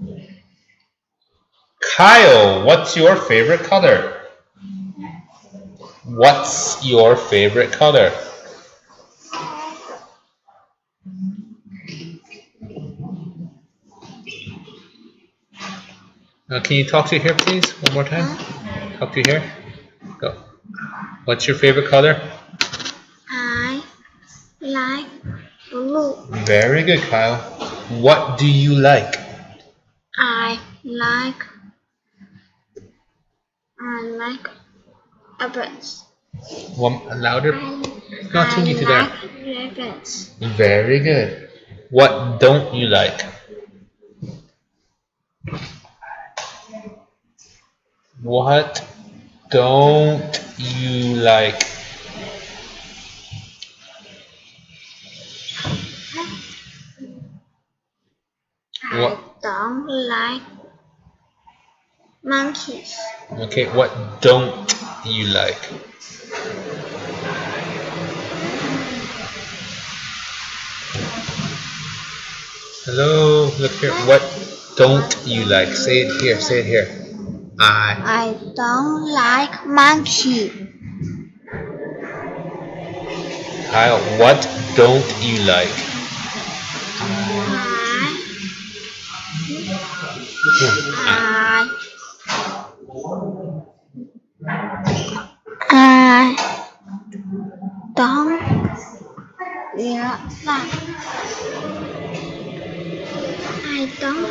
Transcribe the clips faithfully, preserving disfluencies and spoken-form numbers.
Kyle, what's your favorite color? What's your favorite color? Uh, can you talk to here, please? One more time. Huh? Talk to here. Go. What's your favorite color? I like blue. Very good, Kyle. What do you like? I like I like rabbits. One louder. Not too I neat to like there. rabbits. Very good. What don't you like? What don't you like? I What? don't like monkeys. Okay, what don't you like? Hello, look here. What don't you like? Say it here, say it here. I. I don't like monkey. Kyle, what don't you like? I, I don't yeah, like I don't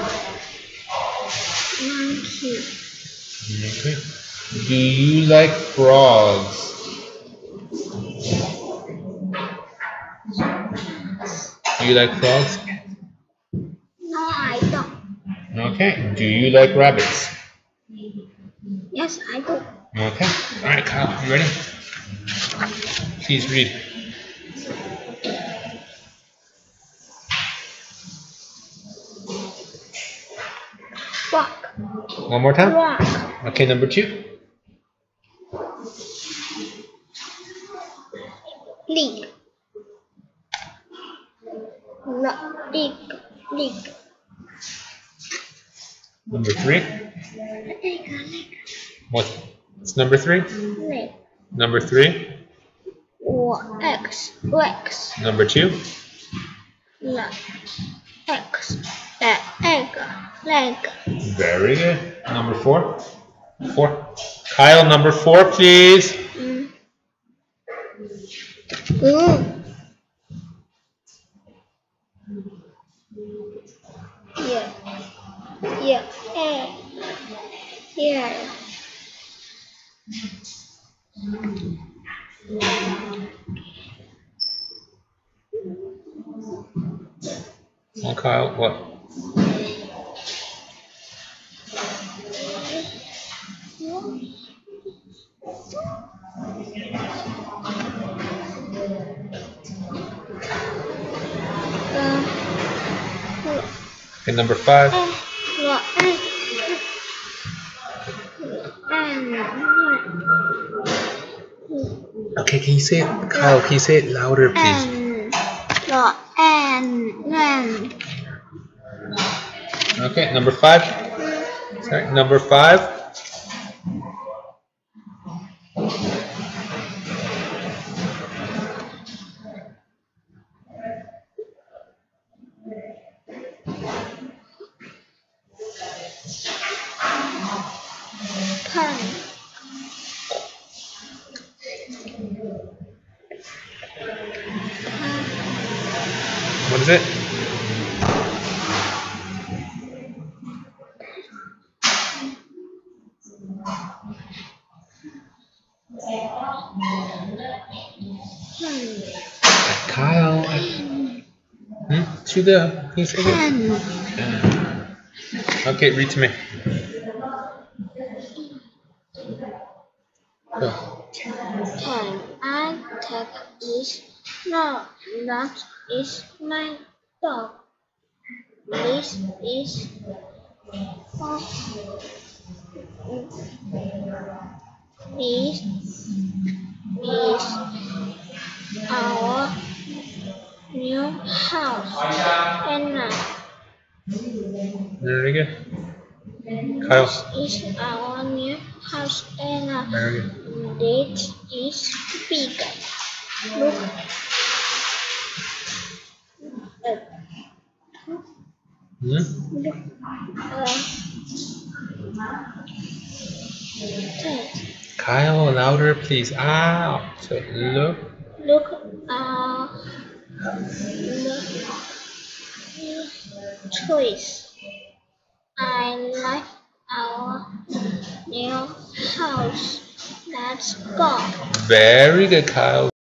monkey. Okay. Do you like frogs? Do you like frogs? No, I don't. Okay. Do you like rabbits? Yes, I do. Okay. Alright, Kyle, you ready? Please read. Rock. One more time? Rock. Okay, number two. League. No, league. League. Number three. League. League. What's number three? League. Number three. Or X. Rex. Number two. La. X. La. Egg. Leg. Very good. Number four. Four. Kyle, number four, please. Mm. Mm. Yeah. Yeah. Eh. Yeah. Oh, Kyle, what? Okay, number five. Okay, can you say it, Kyle? Can you say it louder, please? Okay, number five. Sorry, number five. Pen. What is it? Kyle. Hmm? To the. Can you say it? Okay, read to me. Go. Can I take this? No, that is my dog. This is this is our new house. And now Very good. Kyle. This is our new house and Very good. it is bigger. Look. Uh, Hmm? look. Uh, ten. Kyle, louder, please. Out. So look. Look. Uh, look. Trees. I like our new house. Let's go. Very good, Kyle.